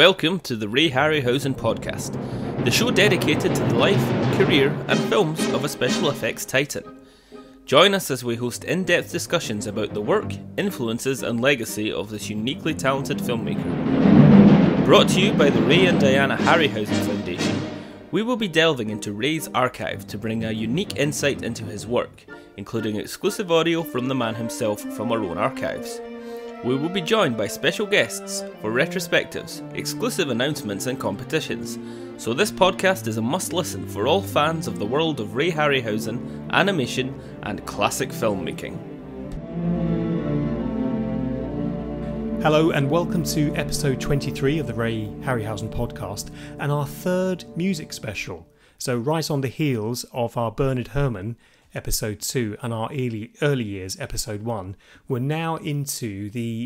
welcome to the Ray Harryhausen podcast, the show dedicated to the life, career and films of a special effects titan. Join us as we host in-depth discussions about the work, influences and legacy of this uniquely talented filmmaker. Brought to you by the Ray and Diana Harryhausen Foundation, we will be delving into Ray's archive to bring a unique insight into his work, including exclusive audio from the man himself from our own archives. We will be joined by special guests for retrospectives, exclusive announcements and competitions, so this podcast is a must-listen for all fans of the world of Ray Harryhausen, animation and classic filmmaking. Hello and welcome to episode 23 of the Ray Harryhausen podcast and our third music special. So right on the heels of our Bernard Herrmann episode 2 and our early years episode 1, we're now into the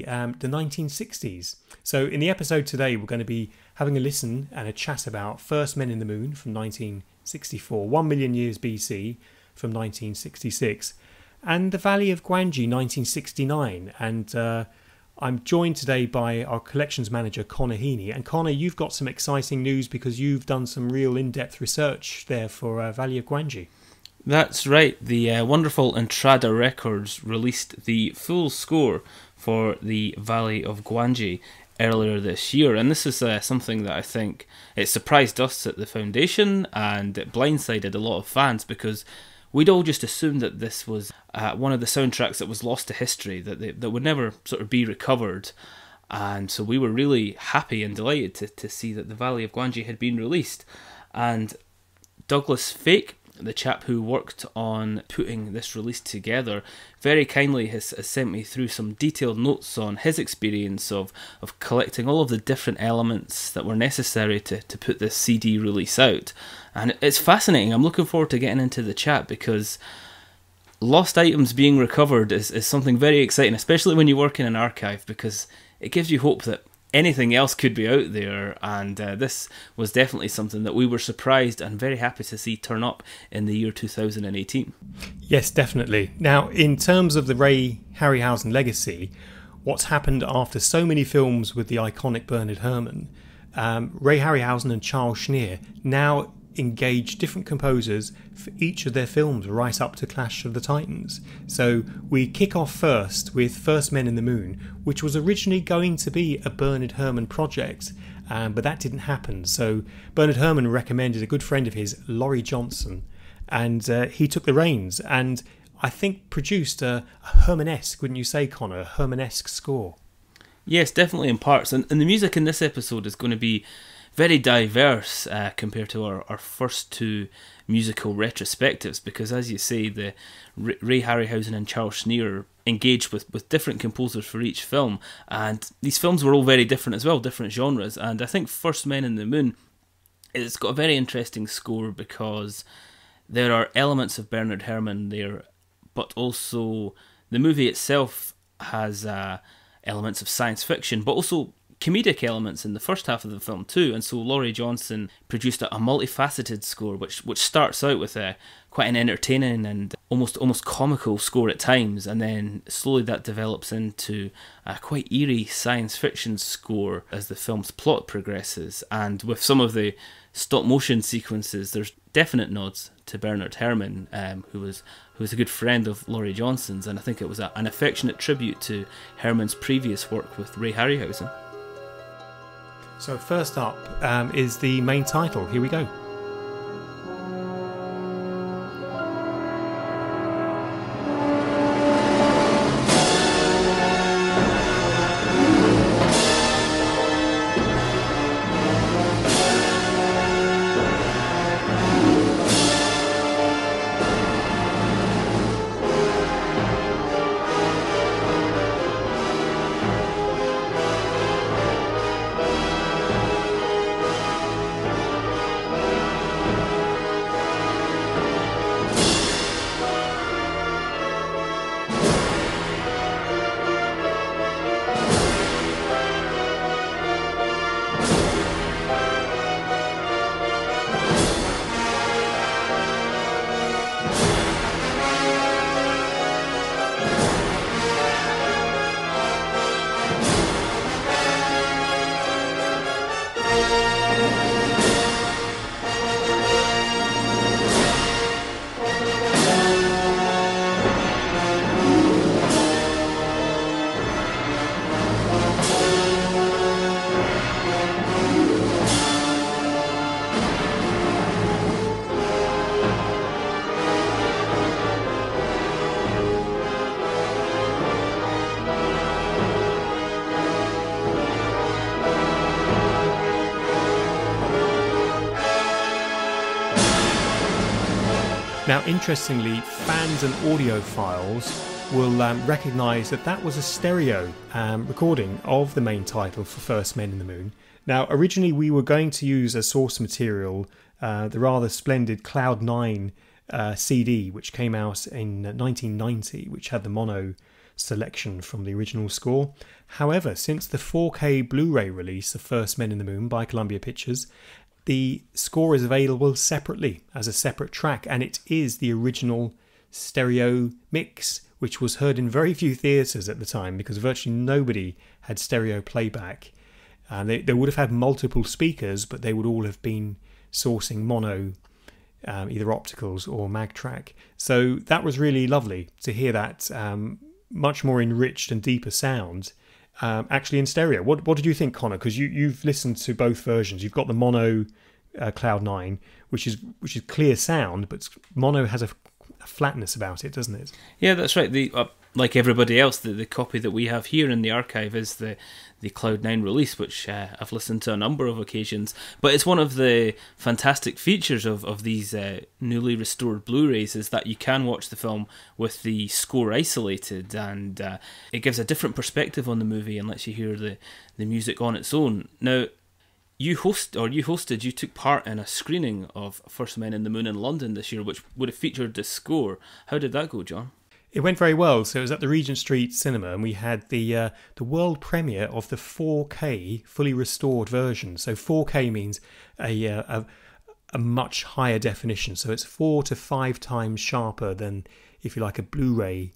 1960s. So in the episode today we're going to be having a listen and a chat about First Men in the Moon from 1964, 1 million years BC from 1966, and The Valley of Gwangi 1969. And I'm joined today by our collections manager Connor Heaney. And Connor, you've got some exciting news because you've done some real in-depth research there for Valley of Gwangi. That's right, the wonderful Intrada Records released the full score for the Valley of Gwangi earlier this year, and this is something that I think it surprised us at the foundation and it blindsided a lot of fans because we'd all just assumed that this was one of the soundtracks that was lost to history, that would never sort of be recovered, and so we were really happy and delighted to see that the Valley of Gwangi had been released. And Douglas Fake, the chap who worked on putting this release together, very kindly has sent me through some detailed notes on his experience of collecting all of the different elements that were necessary to put this CD release out. And it's fascinating. I'm looking forward to getting into the chat because lost items being recovered is something very exciting, especially when you work in an archive, because it gives you hope that anything else could be out there, and this was definitely something that we were surprised and very happy to see turn up in the year 2018. Yes, definitely. Now, in terms of the Ray Harryhausen legacy, what's happened after so many films with the iconic Bernard Herrmann, Ray Harryhausen and Charles Schneer now engage different composers for each of their films right up to Clash of the Titans. So we kick off first with First Men in the Moon, which was originally going to be a Bernard Herrmann project, but that didn't happen. So Bernard Herrmann recommended a good friend of his, Laurie Johnson, and he took the reins and I think produced a Herrmann-esque, wouldn't you say, Connor, a Herrmann-esque score? Yes, definitely in parts, and the music in this episode is going to be very diverse compared to our first two musical retrospectives, because as you say, the Ray Harryhausen and Charles Schneer engaged with different composers for each film, and these films were all very different as well, different genres. And I think First Men in the Moon, it's got a very interesting score because there are elements of Bernard Herrmann there, but also the movie itself has elements of science fiction, but also comedic elements in the first half of the film too. And so Laurie Johnson produced a multifaceted score which starts out with quite an entertaining and almost comical score at times, and then slowly that develops into a quite eerie science fiction score as the film's plot progresses. And with some of the stop motion sequences, there's definite nods to Bernard Herrmann, who was a good friend of Laurie Johnson's, and I think it was an affectionate tribute to Herrmann's previous work with Ray Harryhausen. So first up is the main title. Here we go. Now, interestingly, fans and audiophiles will recognise that that was a stereo recording of the main title for First Men in the Moon. Now, originally we were going to use as source material the rather splendid Cloud 9 CD, which came out in 1990, which had the mono selection from the original score. However, since the 4K Blu-ray release of First Men in the Moon by Columbia Pictures, the score is available separately as a separate track, and it is the original stereo mix, which was heard in very few theatres at the time because virtually nobody had stereo playback. They would have had multiple speakers, but they would all have been sourcing mono, either opticals or mag track. So that was really lovely to hear that much more enriched and deeper sound actually in stereo. What did you think, Connor? Because you've listened to both versions. You've got the mono Cloud 9, which is clear sound, but mono has a flatness about it, doesn't it? Yeah, that's right. The like everybody else, the copy that we have here in the archive is the Cloud 9 release, which I've listened to a number of occasions. But it's one of the fantastic features of these newly restored Blu-rays is that you can watch the film with the score isolated, and it gives a different perspective on the movie and lets you hear the music on its own. Now, you took part in a screening of First Men in the Moon in London this year, which would have featured the score. How did that go, John? It went very well. So it was at the Regent Street Cinema, and we had the world premiere of the 4K fully restored version. So 4K means a much higher definition. So it's 4 to 5 times sharper than, if you like, a Blu-ray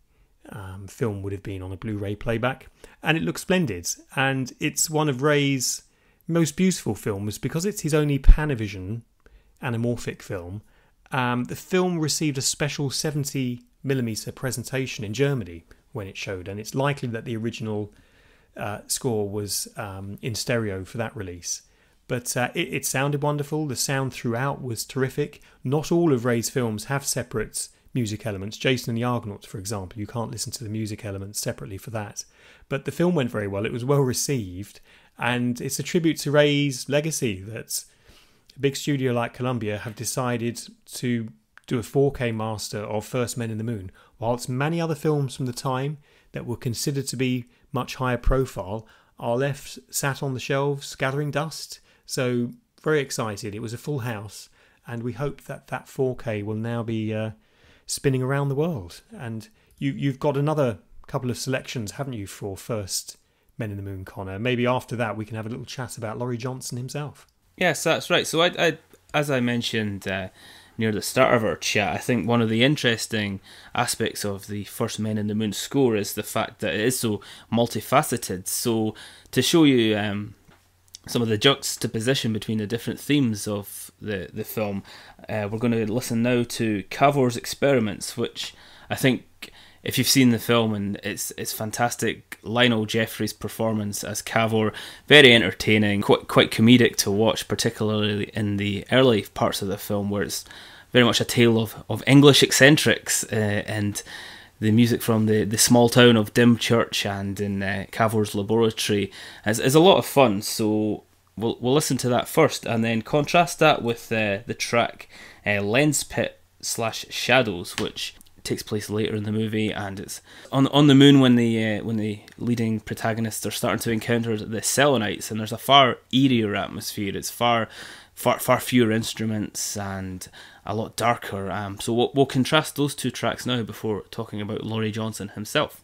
film would have been on a Blu-ray playback. And it looks splendid. And it's one of Ray's most beautiful films because it's his only Panavision anamorphic film. The film received a special 70mm presentation in Germany when it showed, and it's likely that the original score was in stereo for that release. But it sounded wonderful. The sound throughout was terrific. Not all of Ray's films have separate music elements. Jason and the Argonauts, for example, you can't listen to the music elements separately for that. But the film went very well. It was well received, and it's a tribute to Ray's legacy that a big studio like Columbia have decided to do a 4K master of First Men in the Moon, whilst many other films from the time that were considered to be much higher profile are left sat on the shelves gathering dust. So very excited. It was a full house, and we hope that 4K will now be spinning around the world. And you've got another couple of selections, haven't you, for First Men in the Moon, Connor? Maybe after that we can have a little chat about Laurie Johnson himself. Yes, that's right. So I as I mentioned near the start of our chat, I think one of the interesting aspects of the First Men in the Moon score is the fact that it is so multifaceted. So to show you some of the juxtaposition between the different themes of the film, we're going to listen now to Cavor's Experiments, which I think, if you've seen the film, and it's fantastic. Lionel Jeffrey's performance as Cavor, very entertaining, quite comedic to watch, particularly in the early parts of the film, where it's very much a tale of English eccentrics, and the music from the small town of Dymchurch and in Cavor's laboratory is a lot of fun. So we'll listen to that first, and then contrast that with the track Lens Pit / Shadows, which takes place later in the movie, and it's on the moon when the leading protagonists are starting to encounter the Selenites, and there's a far eerier atmosphere. It's far fewer instruments and a lot darker. So we'll contrast those two tracks now before talking about Laurie Johnson himself.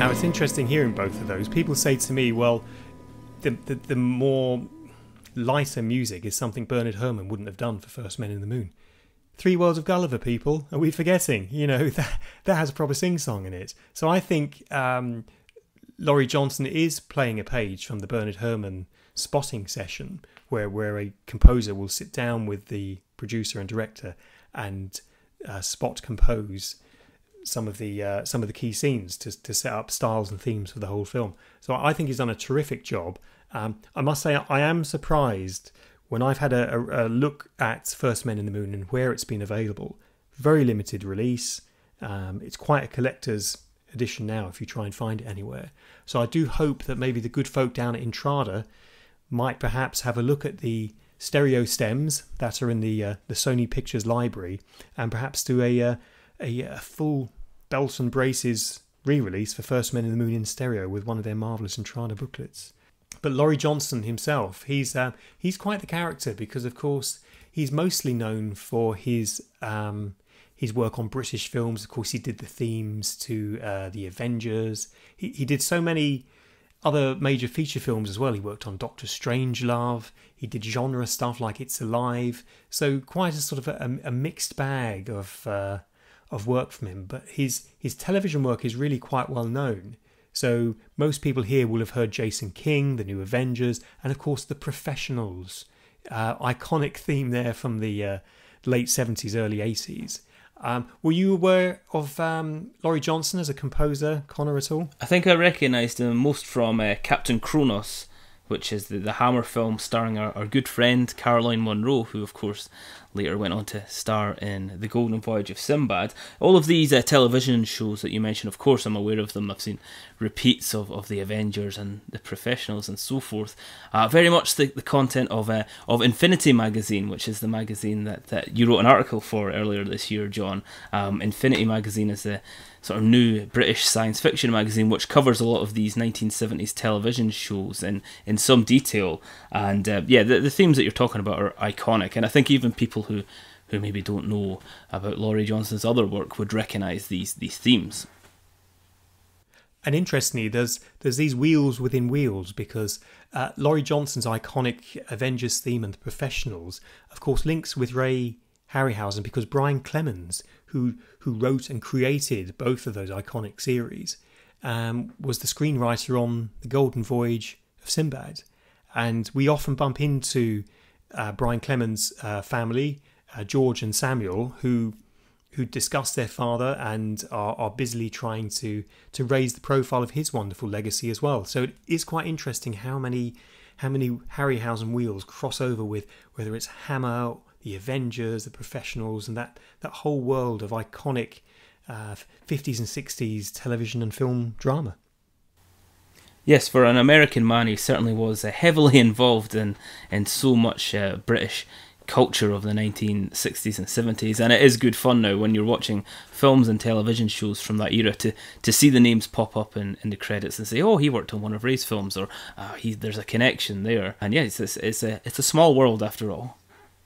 Now, it's interesting hearing both of those. People say to me, well, the more lighter music is something Bernard Herrmann wouldn't have done for First Men in the Moon. Three Worlds of Gulliver, people. Are we forgetting? That has a proper sing-song in it. So I think Laurie Johnson is playing a page from the Bernard Herrmann spotting session, where a composer will sit down with the producer and director and spot compose some of the key scenes to set up styles and themes for the whole film. So I think he's done a terrific job. I must say I am surprised when I've had a look at First Men in the Moon and where it's been available. Very limited release. It's quite a collector's edition now if you try and find it anywhere. So I do hope that maybe the good folk down at Intrada might perhaps have a look at the stereo stems that are in the Sony Pictures library and perhaps do a full belts and braces re-release for First Men in the Moon in stereo with one of their marvellous Intrada booklets. But Laurie Johnson himself, he's quite the character because, of course, he's mostly known for his work on British films. Of course, he did the themes to the Avengers. He did so many other major feature films as well. He worked on Doctor Strangelove. He did genre stuff like It's Alive. So quite a sort of a mixed bag of work from him. But his television work is really quite well known. So most people here will have heard Jason King, The New Avengers, and of course The Professionals. Iconic theme there from the late 70s, early 80s. Were you aware of Laurie Johnson as a composer, Connor, at all? I think I recognised him most from Captain Kronos, which is the Hammer film starring our good friend Caroline Munro, who of course later went on to star in The Golden Voyage of Sinbad. All of these television shows that you mentioned, of course I'm aware of them. I've seen repeats of The Avengers and The Professionals and so forth. Very much the content of Infinity magazine, which is the magazine that you wrote an article for earlier this year, John. Infinity magazine is the sort of new British science fiction magazine which covers a lot of these 1970s television shows in some detail. And the themes that you're talking about are iconic, and I think even people who maybe don't know about Laurie Johnson's other work would recognise these themes. And interestingly, there's these wheels within wheels because Laurie Johnson's iconic Avengers theme and The Professionals, of course, links with Ray Harryhausen because Brian Clemens, who wrote and created both of those iconic series, was the screenwriter on The Golden Voyage of Sinbad. And we often bump into Brian Clemens' family, George and Samuel, who discuss their father and are busily trying to raise the profile of his wonderful legacy as well. So it is quite interesting how many Harryhausen wheels cross over with whether it's Hammer, the Avengers, the Professionals, and that whole world of iconic 50s and 60s television and film drama. Yes, for an American man, he certainly was heavily involved in so much British culture of the 1960s and 70s, and it is good fun now when you're watching films and television shows from that era to see the names pop up in the credits and say, oh, he worked on one of Ray's films, or there's a connection there. And yeah, it's a small world after all.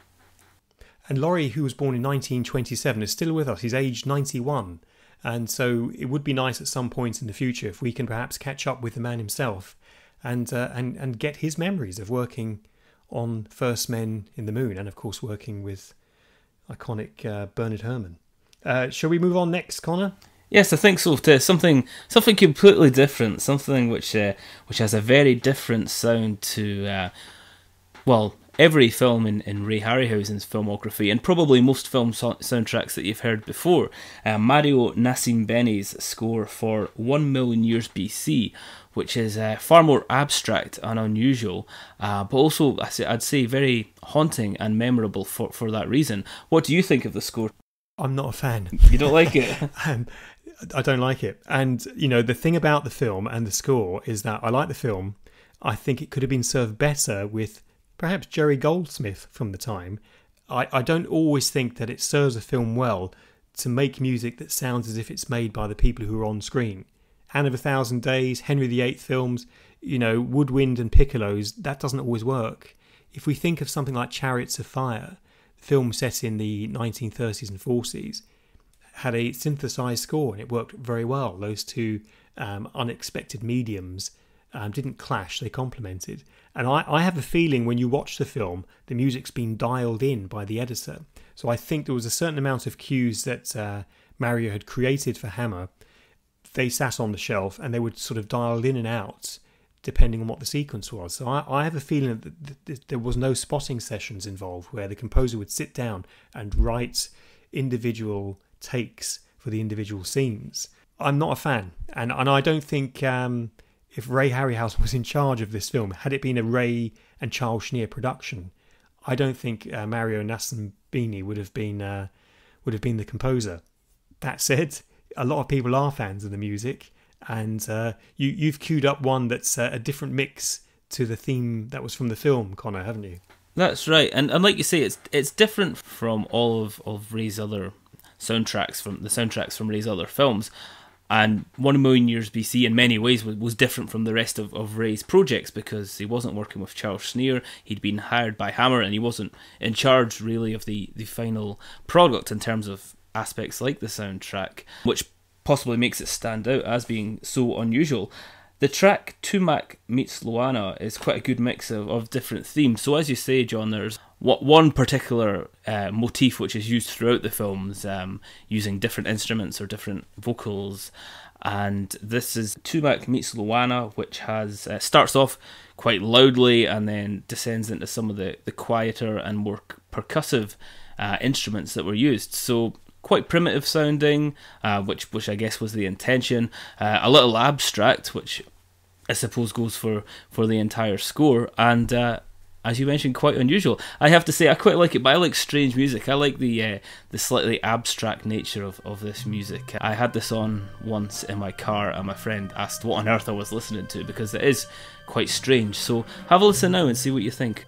And Laurie, who was born in 1927, is still with us. He's aged 91. And so it would be nice at some point in the future if we can perhaps catch up with the man himself and get his memories of working on First Men in the Moon and, of course, working with iconic Bernard Herrmann. Shall we move on next, Connor? Yes, I think so. To something completely different, something which has a very different sound to, every film in Ray Harryhausen's filmography, and probably most film soundtracks that you've heard before. Mario Nascimbeni's score for 1 Million Years BC, which is far more abstract and unusual, but also, I'd say, very haunting and memorable for that reason. What do you think of the score? I'm not a fan. You don't like it? I don't like it. And, the thing about the film and the score is that I like the film. I think it could have been served better with perhaps Jerry Goldsmith from the time. I don't always think that it serves a film well to make music that sounds as if it's made by the people who are on screen. Anne of a Thousand Days, Henry VIII films, woodwind and piccolos, that doesn't always work. If we think of something like Chariots of Fire, the film set in the 1930s and 40s, had a synthesized score, and it worked very well. Those two unexpected mediums didn't clash, they complemented. And I have a feeling when you watch the film, the music's been dialed in by the editor. So I think there was a certain amount of cues that Mario had created for Hammer. They sat on the shelf and they were sort of dialed in and out depending on what the sequence was. So I have a feeling that there was no spotting sessions involved where the composer would sit down and write individual takes for the individual scenes. I'm not a fan, and I don't think if Ray Harryhausen was in charge of this film, had it been a Ray and Charles Schneer production, I don't think Mario Nascimbini would have been the composer. That said, a lot of people are fans of the music, and you've queued up one that's a different mix to the theme that was from the film, Connor, haven't you? That's right, and like you say, it's different from all of Ray's other soundtracks, from Ray's other films. And 1 Million Years BC in many ways was different from the rest of Ray's projects, because he wasn't working with Charles Schneer. He'd been hired by Hammer, and he wasn't in charge really of the final product in terms of aspects like the soundtrack, which possibly makes it stand out as being so unusual. The track Tumak Meets Luana is quite a good mix of different themes. So as you say, John, there's one particular motif which is used throughout the films, using different instruments or different vocals. And this is Tumak Meets Luana, which has starts off quite loudly and then descends into some of the quieter and more percussive instruments that were used. So quite primitive sounding, which I guess was the intention. A little abstract, which I suppose goes for the entire score, and as you mentioned, quite unusual. I have to say, I quite like it, but I like strange music. I like the slightly abstract nature of this music. I had this on once in my car, and my friend asked what on earth I was listening to, because it is quite strange. So have a listen now and see what you think.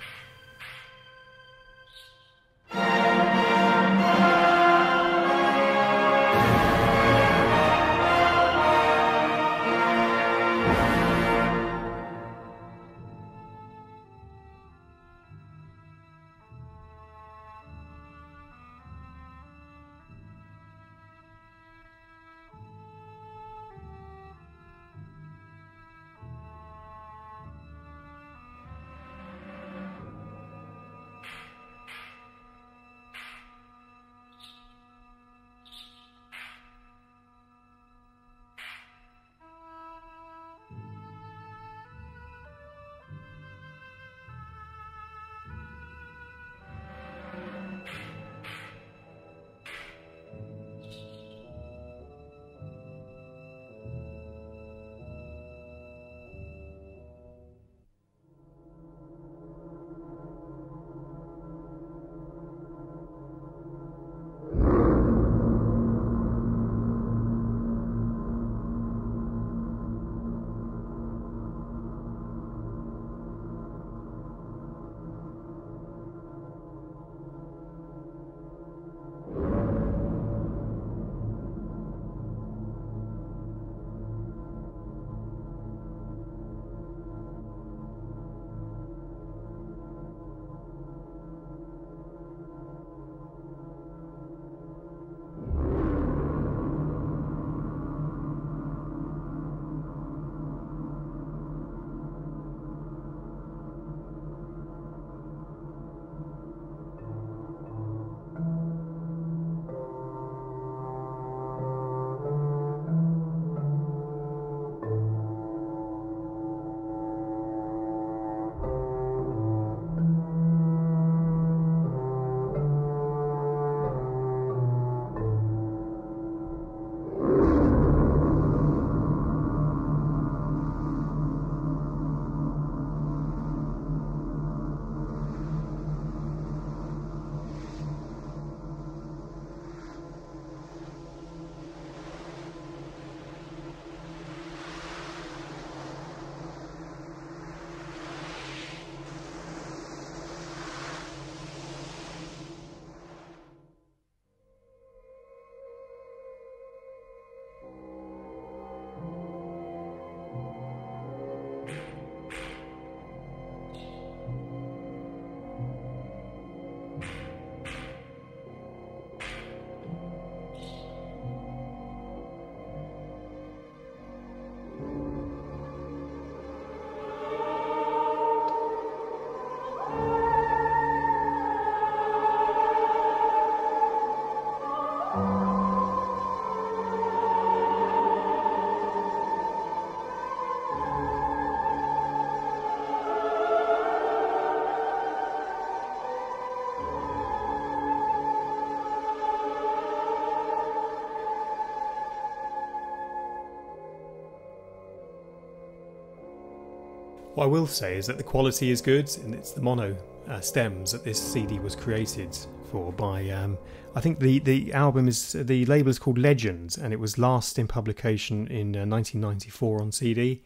What I will say is that the quality is good, and it's the mono stems that this CD was created for by. I think the album the label is called Legends, and it was last in publication in 1994 on CD.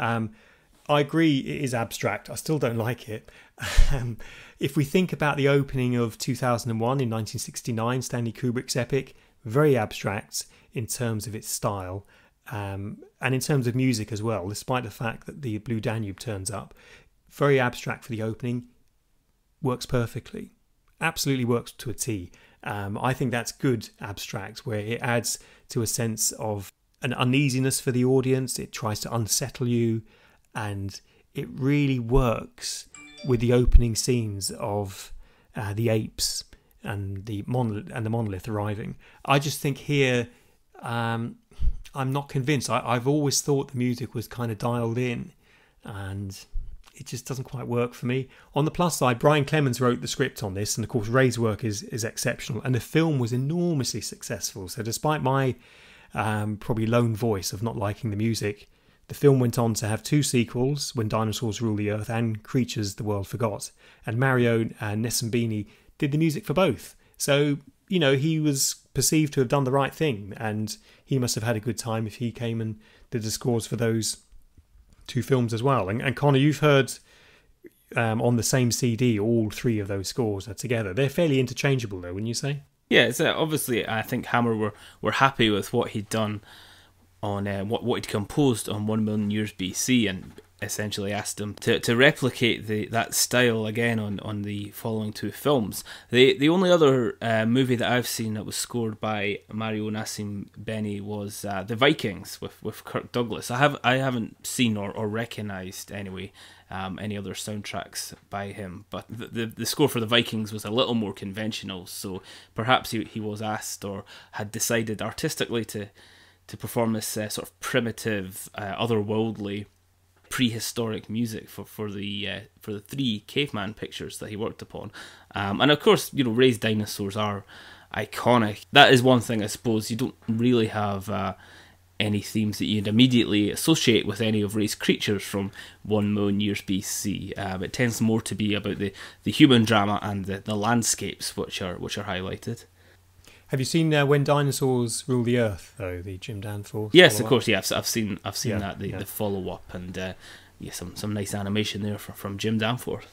I agree it is abstract. I still don't like it. If we think about the opening of 2001 in 1969, Stanley Kubrick's epic, very abstract in terms of its style. And in terms of music as well, despite the fact that the Blue Danube turns up, very abstract for the opening, works perfectly. Absolutely works to a T. I think that's good abstract, where it adds to a sense of an uneasiness for the audience. It tries to unsettle you, and it really works with the opening scenes of the apes and the monolith arriving. I just think here, I'm not convinced. I've always thought the music was kind of dialed in, and it just doesn't quite work for me. On the plus side, Brian Clemens wrote the script on this, and of course Ray's work is exceptional, and the film was enormously successful. So despite my probably lone voice of not liking the music, the film went on to have 2 sequels, When Dinosaurs Rule the Earth and Creatures the World Forgot, and Mario Nesambini did the music for both. So, you know, he was perceived to have done the right thing, and he must have had a good time if he came and did the scores for those 2 films as well. And Connor, you've heard on the same CD all 3 of those scores are together. They're fairly interchangeable though, wouldn't you say? Yeah, so obviously I think Hammer were happy with what he'd done on what he'd composed on 1 Million Years BC, and essentially asked him to replicate that style again on the following 2 films. The only other movie that I've seen that was scored by Mario Nascimbeni was The Vikings with Kirk Douglas. I haven't seen or recognised anyway any other soundtracks by him, but the score for The Vikings was a little more conventional, so perhaps he was asked or had decided artistically to perform this sort of primitive, otherworldly, prehistoric music for the 3 caveman pictures that he worked upon. And of course, you know, Ray's dinosaurs are iconic. That is one thing, I suppose. You don't really have any themes that you'd immediately associate with any of Ray's creatures from 1 million years BC. It tends more to be about the human drama and the landscapes which are highlighted. Have you seen When Dinosaurs Rule the Earth, though, the Jim Danforth? Yes, of course. Yeah, I've seen that the follow up, and some nice animation there from Jim Danforth.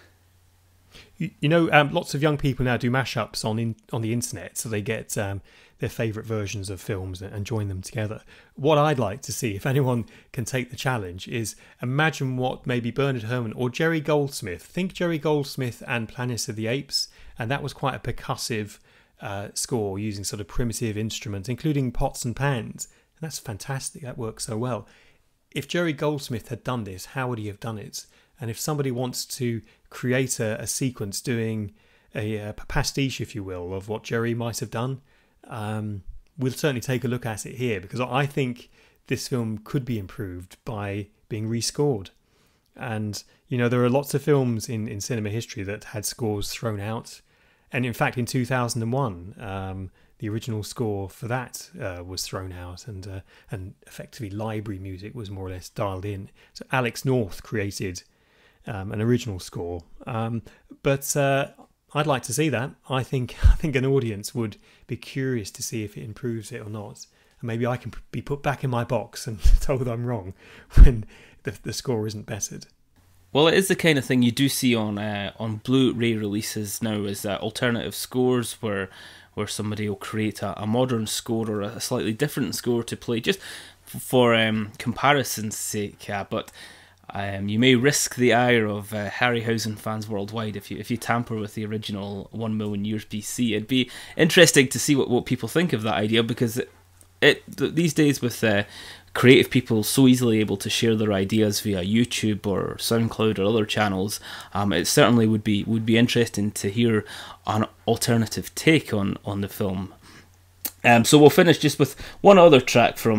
You know, lots of young people now do mashups on the internet, so they get their favourite versions of films and join them together. What I'd like to see, if anyone can take the challenge, is imagine what maybe Bernard Herrmann or Jerry Goldsmith. Think Jerry Goldsmith and Planet of the Apes, and that was quite a percussive score using sort of primitive instruments, including pots and pans. And that's fantastic. That works so well. If Jerry Goldsmith had done this, how would he have done it? And if somebody wants to create a sequence doing a pastiche, if you will, of what Jerry might have done, we'll certainly take a look at it here, because I think this film could be improved by being rescored. And, you know, there are lots of films in cinema history that had scores thrown out. And in fact, in 2001, the original score for that was thrown out, and effectively library music was more or less dialed in. So Alex North created an original score, but I'd like to see that. I think an audience would be curious to see if it improves it or not. And maybe I can be put back in my box and told I'm wrong when the score isn't bettered. Well, it is the kind of thing you do see on Blu-ray releases now, is alternative scores where somebody will create a modern score or a slightly different score to play, just for comparison's sake. But you may risk the ire of Harryhausen fans worldwide if you tamper with the original 1 million years BC. It'd be interesting to see what people think of that idea, because these days with creative people so easily able to share their ideas via YouTube or SoundCloud or other channels, it certainly would be interesting to hear an alternative take on the film. So we'll finish just with one other track from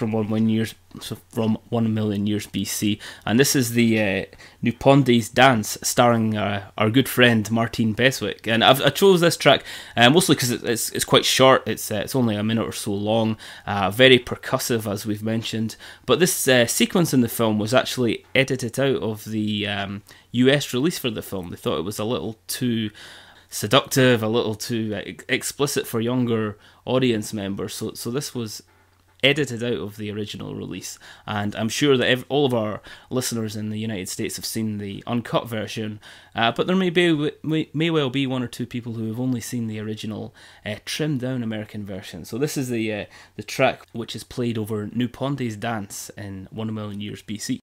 1 million years BC, and this is the Nupondi's Dance, starring our good friend Martine Beswick. And I chose this track mostly because it's quite short. It's only a minute or so long, very percussive as we've mentioned. But this sequence in the film was actually edited out of the US release for the film. They thought it was a little too seductive, a little too explicit for younger audience members, so this was edited out of the original release, and I'm sure that all of our listeners in the United States have seen the uncut version, but there may well be one or two people who have only seen the original trimmed down American version. So this is the track which is played over Nupondi's Dance in 1 million years BC.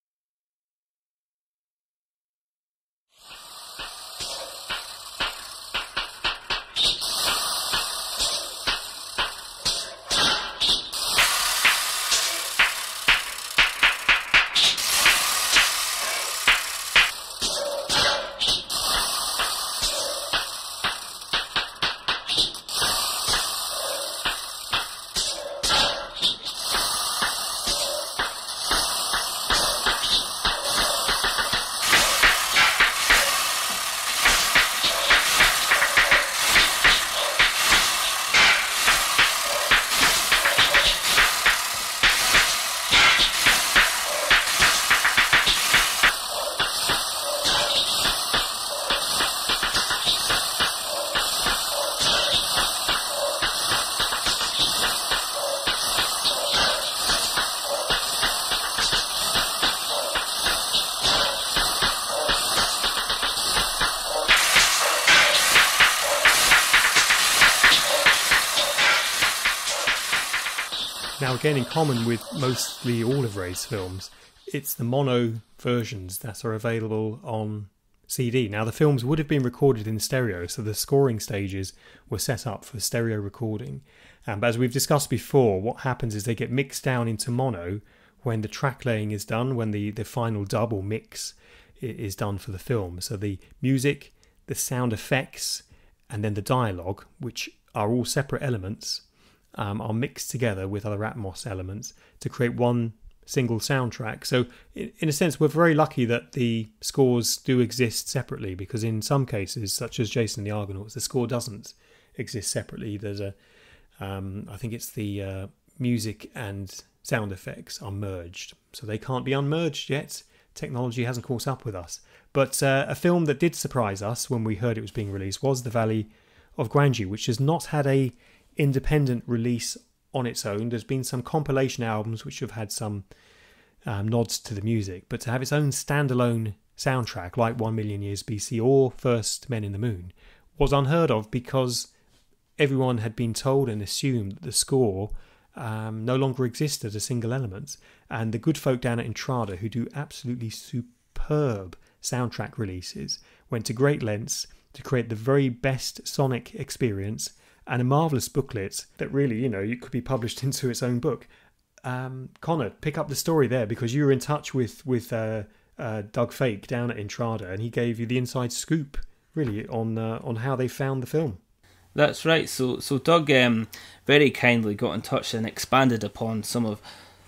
Now, again, in common with mostly all of Ray's films, it's the mono versions that are available on CD. Now, the films would have been recorded in stereo, so the scoring stages were set up for stereo recording. But as we've discussed before, what happens is they get mixed down into mono when the track laying is done, when the final dub or mix is done for the film. So the music, the sound effects, and then the dialogue, which are all separate elements, are mixed together with other Atmos elements to create one single soundtrack. So in a sense, we're very lucky that the scores do exist separately, because in some cases, such as Jason and the Argonauts, the score doesn't exist separately. There's I think it's the music and sound effects are merged, so they can't be unmerged yet. Technology hasn't caught up with us. But a film that did surprise us when we heard it was being released was The Valley of Gwangi, which has not had a independent release on its own. There's been some compilation albums which have had some nods to the music, but to have its own standalone soundtrack like 1 Million Years BC or First Men in the Moon was unheard of, because everyone had been told and assumed that the score no longer existed as a single element. And the good folk down at Intrada, who do absolutely superb soundtrack releases, went to great lengths to create the very best sonic experience and a marvellous booklet that really, it could be published into its own book. Connor, pick up the story there, because you were in touch with Doug Fake down at Intrada, and he gave you the inside scoop, really, on how they found the film. That's right. So Doug very kindly got in touch and expanded upon some of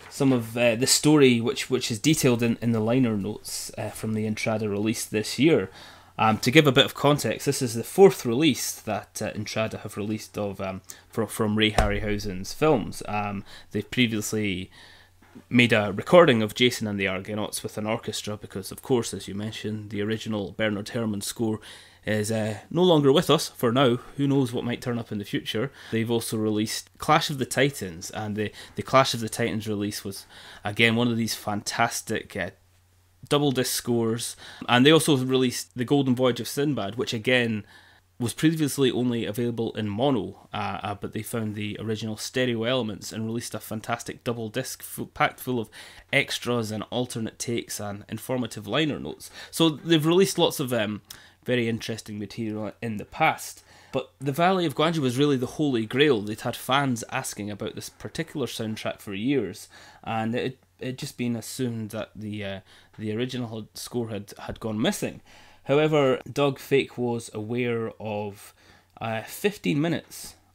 the story which is detailed in the liner notes from the Intrada release this year. To give a bit of context, this is the fourth release that Intrada have released from Ray Harryhausen's films. They've previously made a recording of Jason and the Argonauts with an orchestra, because, of course, as you mentioned, the original Bernard Herrmann score is no longer with us for now. Who knows what might turn up in the future. They've also released Clash of the Titans, and the Clash of the Titans release was, again, one of these fantastic double disc scores. And they also released The Golden Voyage of Sinbad, which again was previously only available in mono, but they found the original stereo elements and released a fantastic double disc packed full of extras and alternate takes and informative liner notes. So they've released lots of very interesting material in the past. But The Valley of Gwangi was really the holy grail. They'd had fans asking about this particular soundtrack for years, and it just been assumed that the original score had gone missing. However, Doug Fake was aware of 15 minutes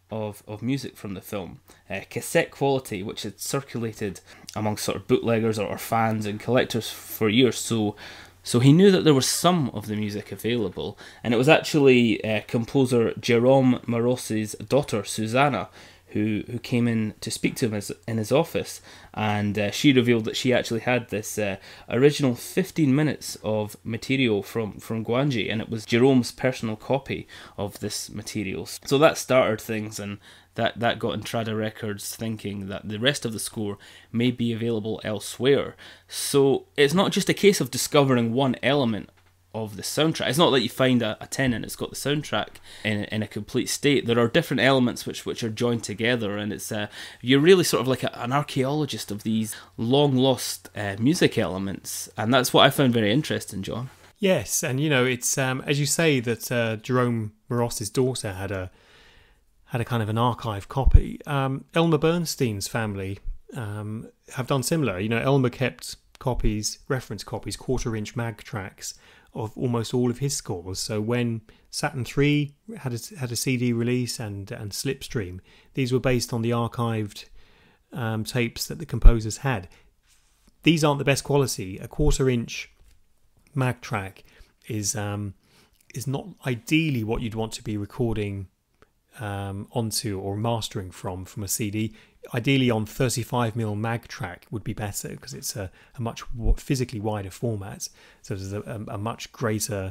of music from the film, cassette quality, which had circulated among sort of bootleggers or fans and collectors for years. So he knew that there was some of the music available, and it was actually composer Jerome Moros's daughter, Susanna, who came in to speak to him in his office, and she revealed that she actually had this original 15 minutes of material from Gwangi, and it was Jerome's personal copy of this material. So that started things, and that got Intrada Records thinking that the rest of the score may be available elsewhere. So it's not just a case of discovering one element of the soundtrack. It's not that you find a tin and it's got the soundtrack in a complete state. There are different elements which are joined together, and it's you're really sort of like an archaeologist of these long lost music elements, and that's what I found very interesting, John. Yes, and it's as you say that Jerome Moros's daughter had a kind of an archive copy. Elmer Bernstein's family have done similar. Elmer kept reference copies, quarter-inch mag tracks of almost all of his scores. So when Saturn III had a CD release and Slipstream, these were based on the archived tapes that the composers had. These aren't the best quality. A quarter-inch mag track is not ideally what you'd want to be recording onto or mastering from a CD. Ideally on 35mm mag track would be better, because it's a much physically wider format, so there's a much greater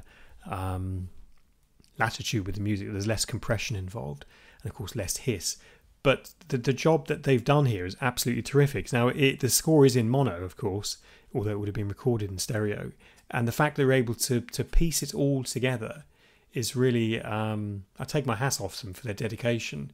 latitude with the music. There's less compression involved, and of course less hiss. But the job that they've done here is absolutely terrific. Now the score is in mono, of course, although it would have been recorded in stereo, and the fact they're able to piece it all together is really, I take my hat off to them for their dedication.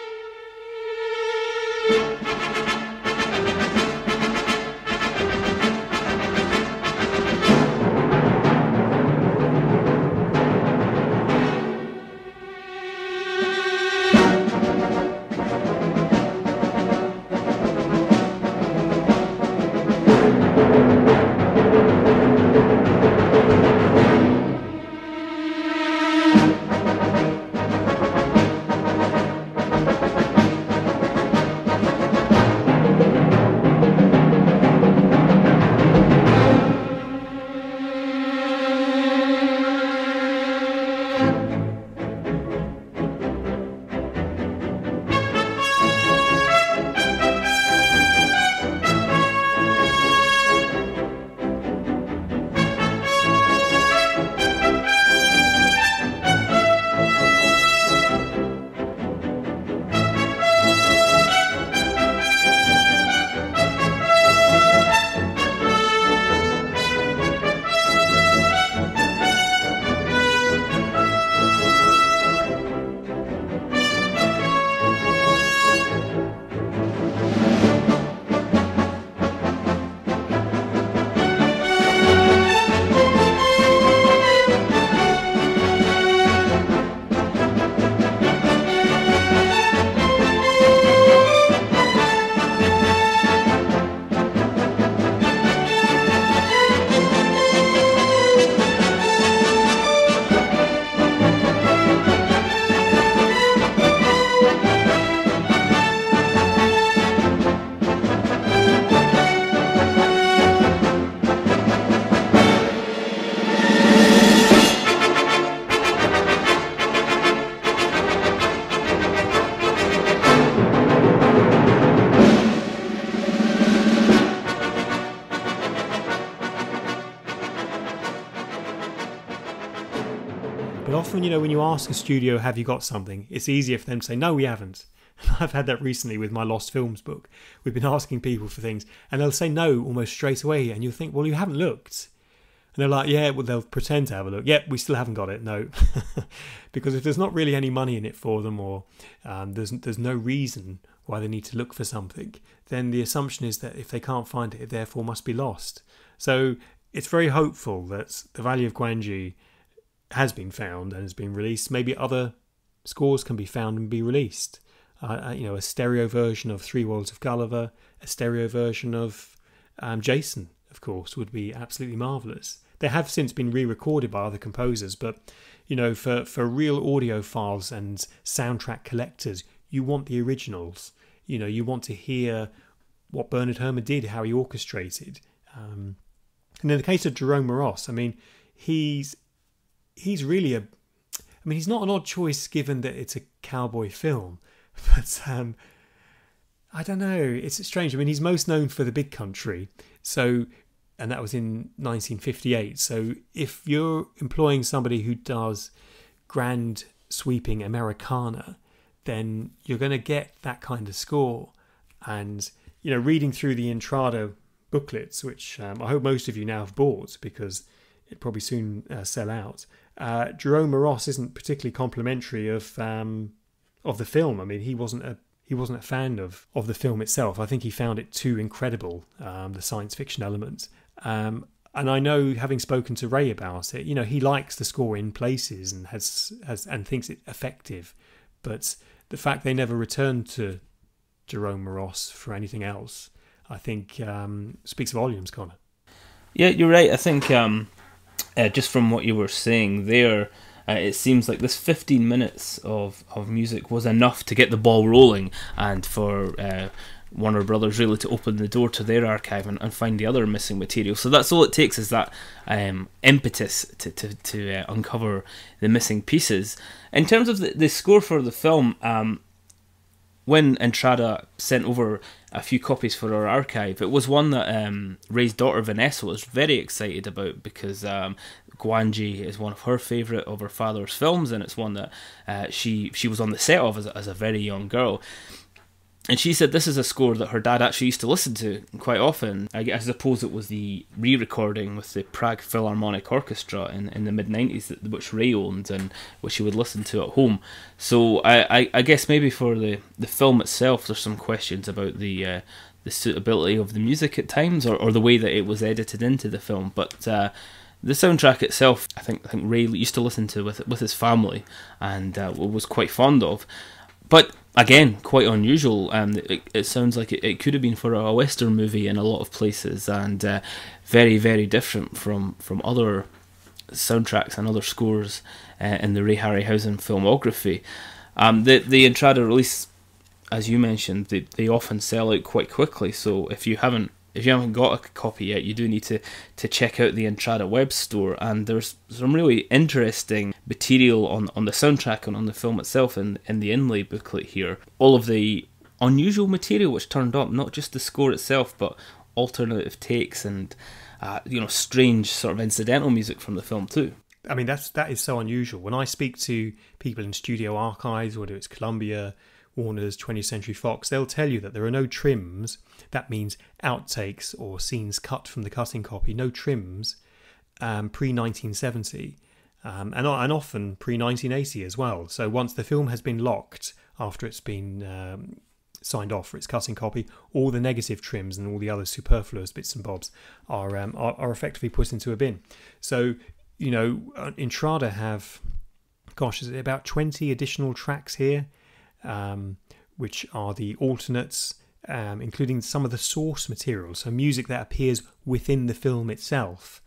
But often, when you ask a studio, have you got something, it's easier for them to say, no, we haven't. I've had that recently with my Lost Films book. We've been asking people for things, and they'll say no almost straight away, and you'll think, well, you haven't looked. And they're like, yeah, well, they'll pretend to have a look. Yep, we still haven't got it, no. Because if there's not really any money in it for them, or there's no reason why they need to look for something, then the assumption is that if they can't find it, it therefore must be lost. So it's very hopeful that the Valley of Gwangi has been found and has been released. Maybe other scores can be found and be released. A stereo version of Three Worlds of Gulliver, a stereo version of Jason, of course, would be absolutely marvellous. They have since been re-recorded by other composers, but for real audiophiles and soundtrack collectors, you want the originals. You want to hear what Bernard Herrmann did, how he orchestrated. And in the case of Jerome Ross, I mean, he's really he's not an odd choice given that it's a cowboy film, but I don't know, it's strange. I mean, he's most known for The Big Country, and that was in 1958. So if you're employing somebody who does grand sweeping Americana, then you're going to get that kind of score. And reading through the Intrada booklets, which I hope most of you now have bought because it probably soon sell out. Jerome Ross isn't particularly complimentary of the film. I mean, he wasn't a fan of the film itself. I think he found it too incredible, the science fiction element. And I know, having spoken to Ray about it, he likes the score in places and has and thinks it effective. But the fact they never returned to Jerome Ross for anything else, I think, speaks volumes, Connor. Yeah, you're right. I think just from what you were saying there, it seems like this 15 minutes of music was enough to get the ball rolling and for Warner Brothers really to open the door to their archive and find the other missing material. So that's all it takes, is that impetus to uncover the missing pieces. In terms of the score for the film, when Intrada sent over a few copies for our archive, it was one that Ray's daughter Vanessa was very excited about because Gwangi is one of her favourite of her father's films, and it's one that she was on the set of as a very young girl. And she said this is a score that her dad actually used to listen to quite often. I suppose it was the re-recording with the Prague Philharmonic Orchestra in the mid-90s, which Ray owned and which he would listen to at home. So I guess maybe for the film itself, there's some questions about the suitability of the music at times, or the way that it was edited into the film. But the soundtrack itself, I think Ray used to listen to with his family and was quite fond of. But again, quite unusual. It sounds like it could have been for a Western movie in a lot of places, and very, very different from other soundtracks and other scores in the Ray Harryhausen filmography. The Intrada release, as you mentioned, they often sell out quite quickly. So if you haven't got a copy yet, you do need to check out the Intrada web store, and there's some really interesting material on the soundtrack and on the film itself in the inlay booklet here. All of the unusual material which turned up, not just the score itself, but alternative takes and strange sort of incidental music from the film too. I mean, that is so unusual. When I speak to people in studio archives, whether it's Columbia, Warner's, 20th Century Fox, they'll tell you that there are no trims. That means outtakes or scenes cut from the cutting copy. No trims pre-1970 and often pre-1980 as well. So once the film has been locked, after it's been signed off for its cutting copy, all the negative trims and all the other superfluous bits and bobs are effectively put into a bin. So, Intrada have, is it about 20 additional tracks here? Which are the alternates, including some of the source material, so music that appears within the film itself,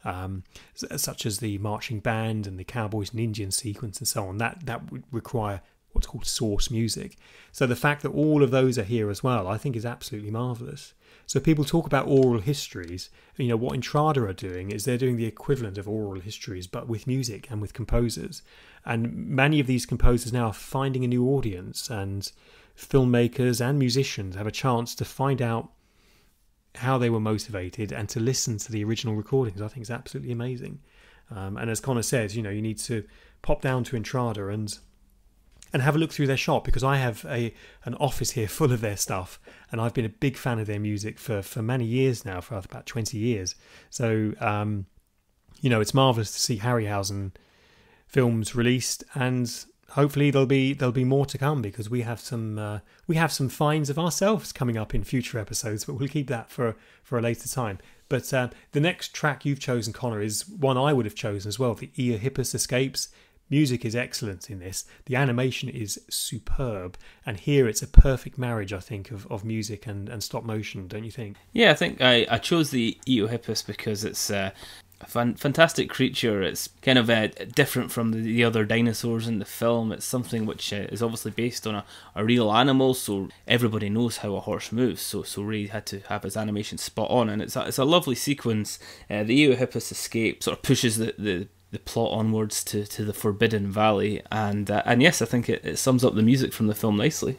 such as the marching band and the cowboys and Indian sequence and so on. That would require what's called source music. So the fact that all of those are here as well, I think, is absolutely marvellous. So people talk about oral histories. What Intrada are doing is they're doing the equivalent of oral histories, but with music and with composers. And many of these composers now are finding a new audience, and filmmakers and musicians have a chance to find out how they were motivated and to listen to the original recordings. I think it's absolutely amazing. And as Connor says, you need to pop down to Intrada and have a look through their shop, because I have an office here full of their stuff, and I've been a big fan of their music for many years now, for about 20 years. So, it's marvellous to see Harryhausen films released, and hopefully there'll be more to come, because we have some finds of ourselves coming up in future episodes, but we'll keep that for a later time. But the next track you've chosen, Connor, is one I would have chosen as well, the Eohippus Escapes. Music is excellent in this. The animation is superb, and here it's a perfect marriage, I think, of music and stop motion, don't you think? Yeah, I think I chose the Eohippus because it's fantastic creature. It's kind of different from the other dinosaurs in the film. It's something which is obviously based on a real animal, so everybody knows how a horse moves. So Ray had to have his animation spot on, and it's a lovely sequence. The Eohippus escape sort of pushes the plot onwards to the Forbidden Valley, and yes, I think it sums up the music from the film nicely.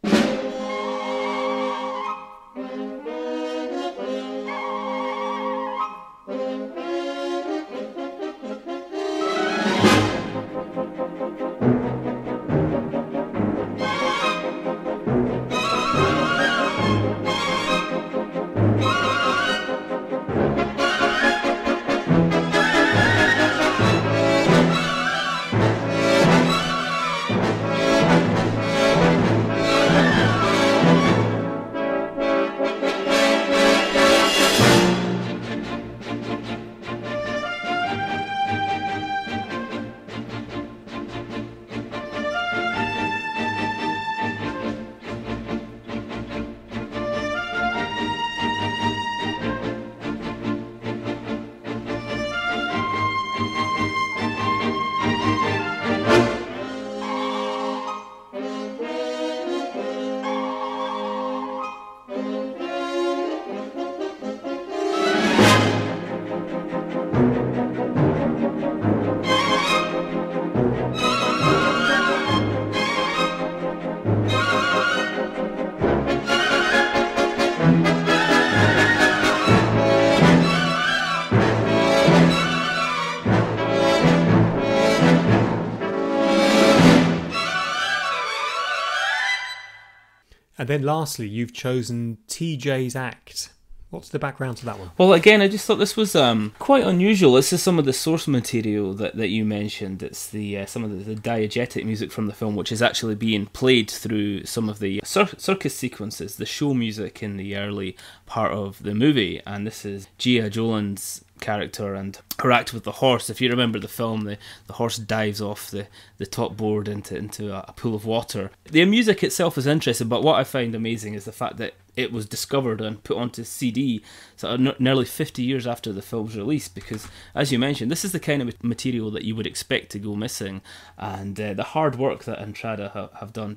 And then lastly, you've chosen TJ's Act. What's the background to that one? Well, again, I just thought this was quite unusual. This is some of the source material that you mentioned. It's the some of the diegetic music from the film, which is actually being played through some of the circus sequences, the show music in the early part of the movie. And this is Gia Jolin's character and her act with the horse. If you remember the film, the horse dives off the top board into a pool of water. The music itself is interesting, but what I find amazing is the fact that it was discovered and put onto CD nearly 50 years after the film's release, because, as you mentioned, this is the kind of material that you would expect to go missing, and the hard work that Intrada have done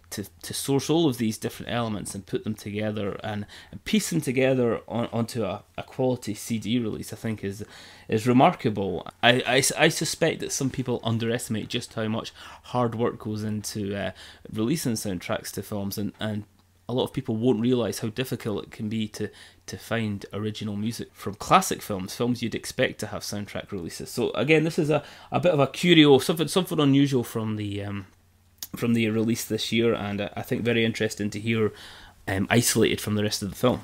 to source all of these different elements and put them together and piece them together onto a quality CD release, I think is remarkable. I suspect that some people underestimate just how much hard work goes into releasing soundtracks to films, and a lot of people won't realise how difficult it can be to find original music from classic films you'd expect to have soundtrack releases. So again, this is a bit of a curio, something unusual from the release this year, and I think very interesting to hear isolated from the rest of the film.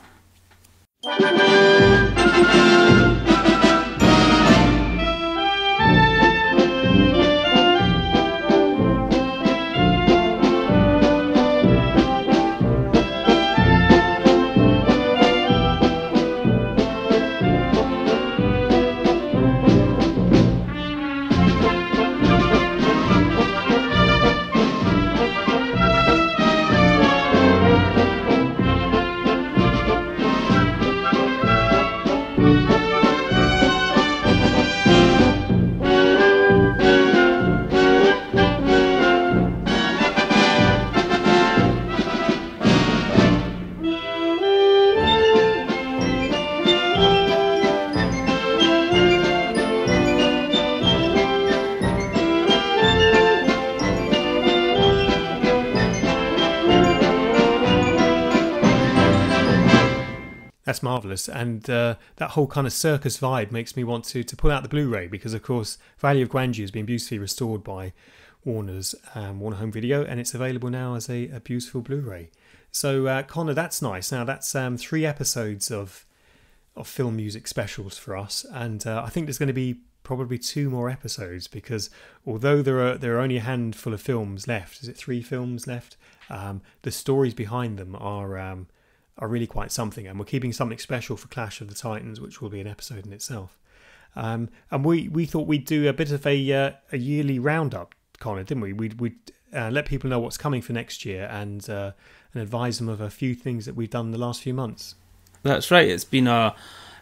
That's marvellous, and that whole kind of circus vibe makes me want to pull out the Blu-ray, because of course Valley of Gwangi has been beautifully restored by Warner's Warner Home Video, and it's available now as a beautiful Blu-ray. So Connor, that's nice. Now that's 3 episodes of film music specials for us, and I think there's going to be probably 2 more episodes, because although there are only a handful of films left, is it 3 films left? The stories behind them are really quite something, and we're keeping something special for Clash of the Titans, which will be an episode in itself. And we thought we'd do a bit of a yearly roundup, Connor, didn't we? We'd let people know what's coming for next year, and advise them of a few things that we've done in the last few months. That's right. It's been a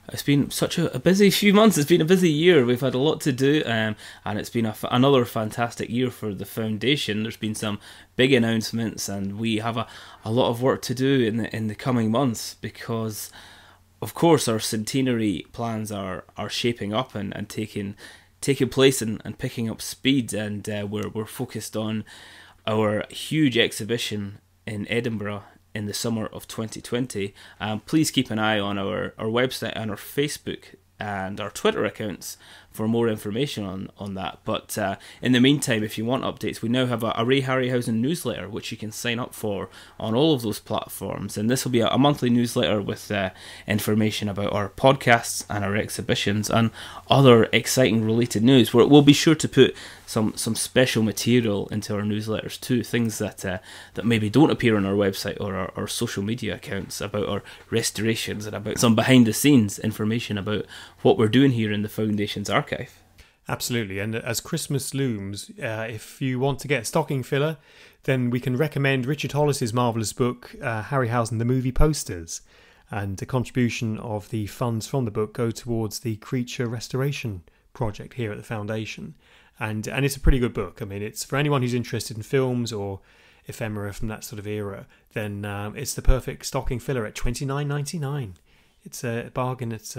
It's been such a busy few months. It's been a busy year. We've had a lot to do, and it's been another fantastic year for the foundation. There's been some big announcements, and we have a lot of work to do in the coming months, because, of course, our centenary plans are shaping up and taking place and picking up speed, and we're focused on our huge exhibition in Edinburgh in the summer of 2020. Please keep an eye on our website and our Facebook and our Twitter accounts for more information on that. But in the meantime, if you want updates, we now have a Ray Harryhausen newsletter, which you can sign up for on all of those platforms. And this will be a monthly newsletter with information about our podcasts and our exhibitions and other exciting related news. We'll be sure to put some special material into our newsletters too, things that maybe don't appear on our website or our social media accounts, about our restorations and about some behind the scenes information about what we're doing here in the Foundation's archive. Absolutely, and as Christmas looms, if you want to get a stocking filler, then we can recommend Richard Hollis's marvellous book, Harryhausen, The Movie Posters, and a contribution of the funds from the book go towards the creature restoration project here at the Foundation. And it's a pretty good book. I mean, it's for anyone who's interested in films or ephemera from that sort of era, then it's the perfect stocking filler at $29.99. It's a bargain at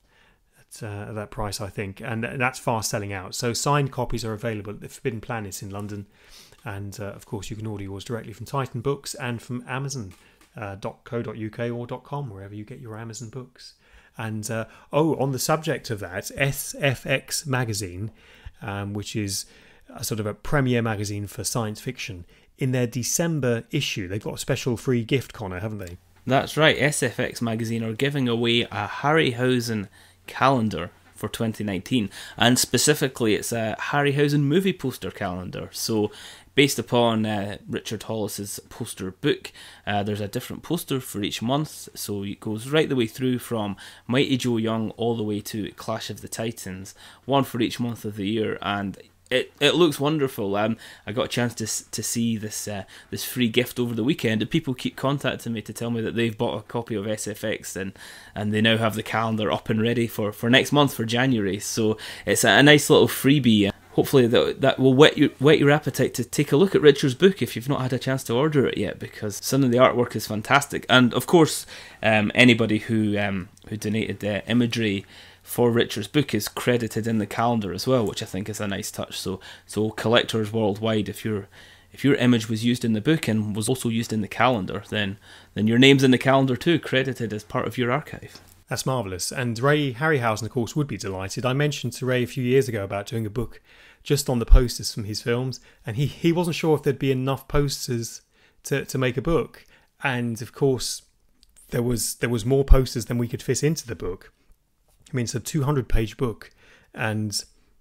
that price, I think, and that's fast selling out. So signed copies are available at the Forbidden Planets in London, and of course you can order yours directly from Titan Books and from Amazon.co.uk or .com, wherever you get your Amazon books. And on the subject of that, SFX Magazine, which is a sort of a premier magazine for science fiction, in their December issue, they've got a special free gift, Connor, haven't they? That's right. SFX Magazine are giving away a Harryhausen calendar for 2019, and specifically it's a Harryhausen movie poster calendar. So based upon Richard Hollis's poster book, there's a different poster for each month, so it goes right the way through from Mighty Joe Young all the way to Clash of the Titans, one for each month of the year, and it looks wonderful. I got a chance to see this free gift over the weekend, and people keep contacting me to tell me that they've bought a copy of SFX and they now have the calendar up and ready for next month, for January. So it's a nice little freebie. Hopefully that will whet your appetite to take a look at Richard's book if you've not had a chance to order it yet, because some of the artwork is fantastic. And of course, anybody who donated the imagery for Richard's book is credited in the calendar as well, which I think is a nice touch. So collectors worldwide, if your image was used in the book and was also used in the calendar, then your name's in the calendar too, credited as part of your archive. That's marvellous. And Ray Harryhausen, of course, would be delighted. I mentioned to Ray a few years ago about doing a book just on the posters from his films, and he wasn't sure if there'd be enough posters to make a book. And of course, there was more posters than we could fit into the book. I mean, it's a 200-page book, and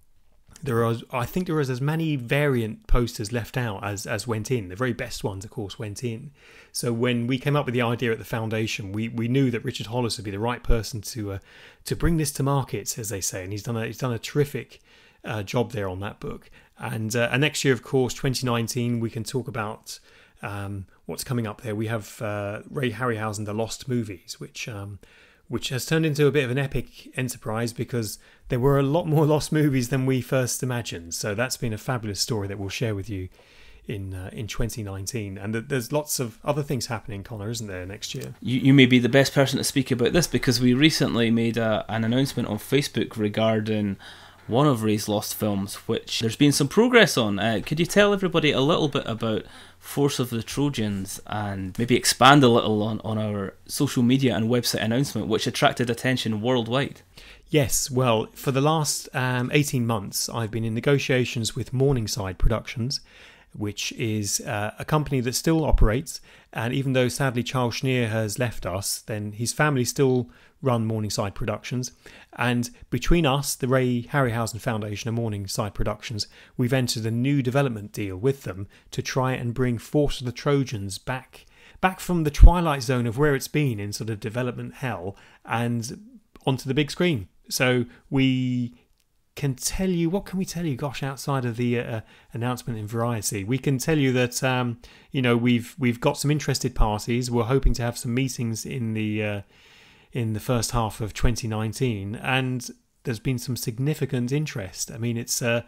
I think there is as many variant posters left out as went in. The very best ones, of course, went in. So when we came up with the idea at the Foundation, we knew that Richard Hollis would be the right person to bring this to market, as they say, and he's done a terrific job there on that book. And next year, of course, 2019, we can talk about what's coming up there. We have Ray Harryhausen, The Lost Movies, which has turned into a bit of an epic enterprise, because there were a lot more lost movies than we first imagined. So that's been a fabulous story that we'll share with you in 2019. And there's lots of other things happening, Connor, isn't there, next year? You may be the best person to speak about this, because we recently made an announcement on Facebook regarding one of Ray's lost films, which there's been some progress on. Could you tell everybody a little bit about Force of the Trojans, and maybe expand a little on our social media and website announcement, which attracted attention worldwide? Yes, well, for the last 18 months, I've been in negotiations with Morningside Productions, which is a company that still operates, and even though sadly Charles Schneer has left us, then his family still run Morningside Productions. And between us, the Ray Harryhausen Foundation and Morningside Productions, we've entered a new development deal with them to try and bring Force of the Trojans back from the twilight zone of where it's been in sort of development hell and onto the big screen. So we can tell you, what can we tell you? Gosh, outside of the announcement in Variety, we can tell you that we've got some interested parties. We're hoping to have some meetings in the in the first half of 2019, and there's been some significant interest. I mean, it's a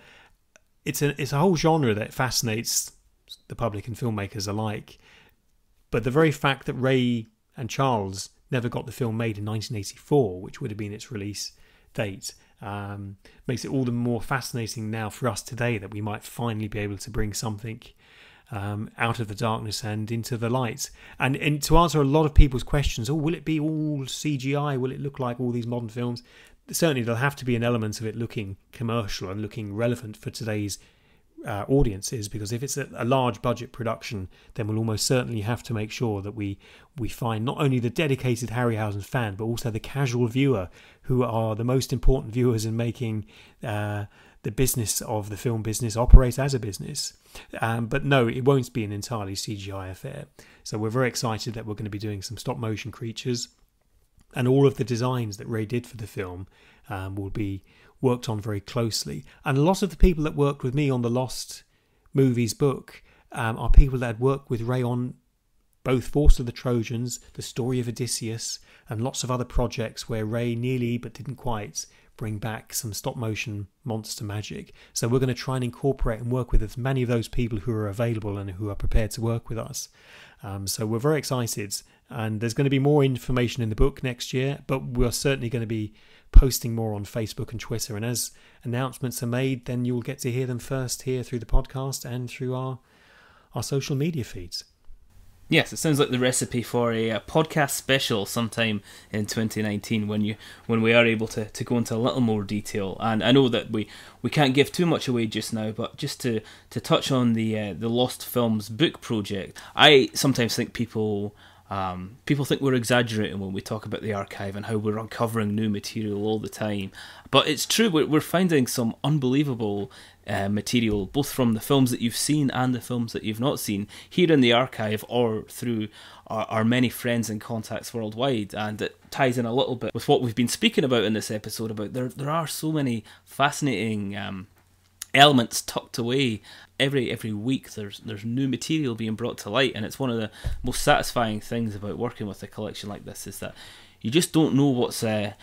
whole genre that fascinates the public and filmmakers alike. But the very fact that Ray and Charles never got the film made in 1984, which would have been its release date, makes it all the more fascinating now for us today that we might finally be able to bring something out of the darkness and into the light. And to answer a lot of people's questions, will it be all CGI? Will it look like all these modern films? Certainly there'll have to be an element of it looking commercial and looking relevant for today's audiences, because if it's a large budget production, then we'll almost certainly have to make sure that we find not only the dedicated Harryhausen fan, but also the casual viewer, who are the most important viewers in making the business of the film business operate as a business. But no, it won't be an entirely CGI affair. So we're very excited that we're going to be doing some stop motion creatures, and all of the designs that Ray did for the film will be worked on very closely. And a lot of the people that worked with me on the Lost Movies book are people that had worked with Ray on both Force of the Trojans, The Story of Odysseus, and lots of other projects where Ray nearly but didn't quite bring back some stop motion monster magic. So we're going to try and incorporate and work with as many of those people who are available and who are prepared to work with us. So we're very excited, and there's going to be more information in the book next year, but we're certainly going to be posting more on Facebook and Twitter, and as announcements are made, then you'll get to hear them first here through the podcast and through our social media feeds. Yes, it sounds like the recipe for a podcast special sometime in 2019 when we are able to go into a little more detail. And I know that we can't give too much away just now, but just to touch on the Lost Films book project, I sometimes think people think we're exaggerating when we talk about the archive and how we're uncovering new material all the time. But it's true, we're finding some unbelievable material, both from the films that you've seen and the films that you've not seen, here in the archive or through our many friends and contacts worldwide. And it ties in a little bit with what we've been speaking about in this episode, about there are so many fascinating elements tucked away. Every week there's new material being brought to light, and it's one of the most satisfying things about working with a collection like this, is that you just don't know what's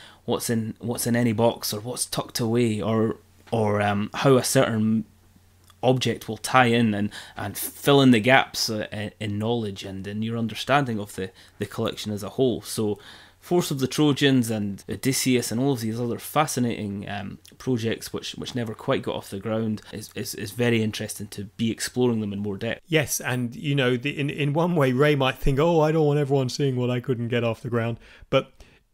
in any box, or what's tucked away, or how a certain object will tie in and fill in the gaps in knowledge and in your understanding of the collection as a whole. So Force of the Trojans and Odysseus and all of these other fascinating projects which never quite got off the ground is very interesting to be exploring them in more depth. Yes, and you know, in one way Ray might think, I don't want everyone seeing what I couldn't get off the ground, but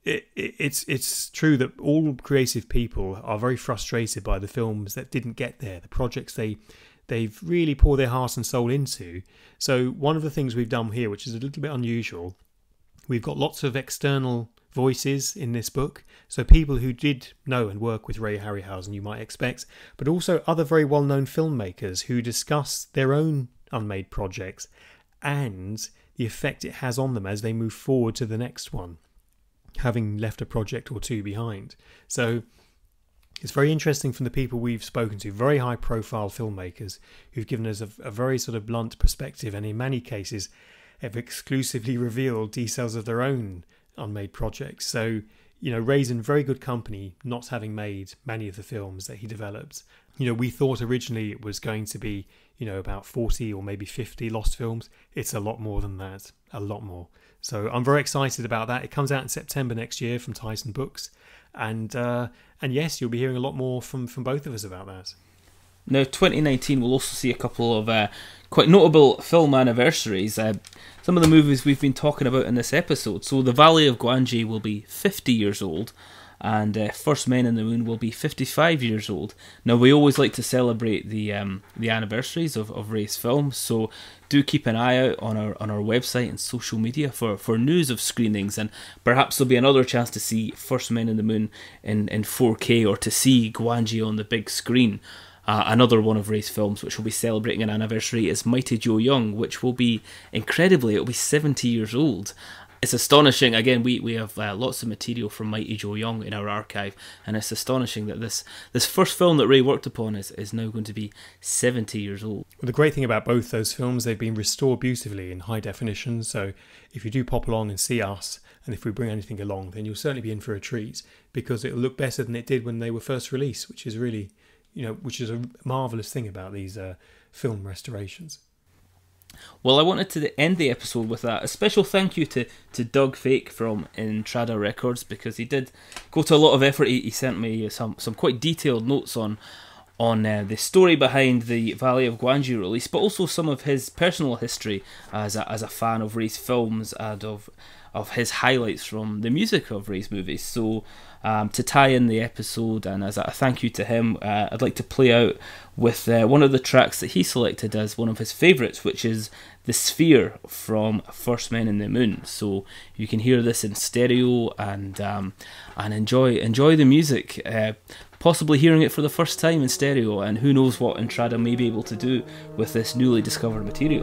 it's true that all creative people are very frustrated by the films that didn't get there, the projects they've really poured their heart and soul into. So one of the things we've done here, which is a little bit unusual, we've got lots of external voices in this book, so people who did know and work with Ray Harryhausen, you might expect, but also other very well-known filmmakers who discuss their own unmade projects and the effect it has on them as they move forward to the next one, having left a project or two behind. So it's very interesting from the people we've spoken to, very high-profile filmmakers who've given us a very sort of blunt perspective, and in many cases have exclusively revealed details of their own unmade projects. So, you know, Ray's in very good company, not having made many of the films that he developed. You know, we thought originally it was going to be, about 40 or maybe 50 lost films. It's a lot more than that, a lot more. So I'm very excited about that. It comes out in September next year from Tyson Books. And yes, you'll be hearing a lot more from both of us about that. Now, 2019 will also see a couple of quite notable film anniversaries. Some of the movies we've been talking about in this episode. So, The Valley of Gwangi will be 50 years old, and First Men in the Moon will be 55 years old. Now, we always like to celebrate the anniversaries of Ray's films, so do keep an eye out on our website and social media for news of screenings, and perhaps there'll be another chance to see First Men in the Moon in 4K, or to see Gwangi on the big screen. Another one of Ray's films which will be celebrating an anniversary is Mighty Joe Young, which will be, incredibly, it'll be 70 years old. It's astonishing. Again, we have lots of material from Mighty Joe Young in our archive, and it's astonishing that this first film that Ray worked upon is now going to be 70 years old. Well, the great thing about both those films, they've been restored beautifully in high definition, so if you do pop along and see us, and if we bring anything along, then you'll certainly be in for a treat, because it'll look better than it did when they were first released, which is really, which is a marvellous thing about these film restorations. Well, I wanted to end the episode with a special thank you to Doug Fake from Intrada Records, because he did go to a lot of effort. He sent me some quite detailed notes on the story behind the Valley of Gwangi release, but also some of his personal history as a fan of Ray's films and of his highlights from the music of Ray's movies. So to tie in the episode, and as a thank you to him, I'd like to play out with one of the tracks that he selected as one of his favourites, which is The Sphere from First Men in the Moon. So you can hear this in stereo and enjoy the music, possibly hearing it for the first time in stereo, and who knows what Intrada may be able to do with this newly discovered material.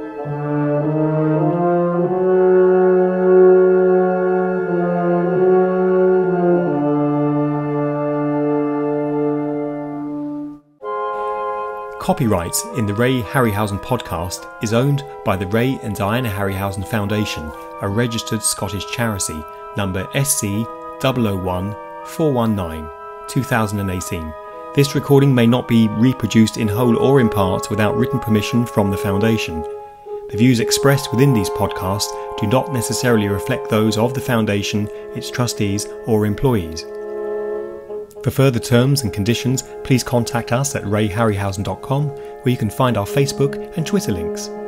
Copyright in the Ray Harryhausen podcast is owned by the Ray and Diana Harryhausen Foundation, a registered Scottish charity, number SC 001 419 2018. This recording may not be reproduced in whole or in part without written permission from the Foundation. The views expressed within these podcasts do not necessarily reflect those of the Foundation, its trustees or employees. For further terms and conditions, please contact us at rayharryhausen.com, where you can find our Facebook and Twitter links.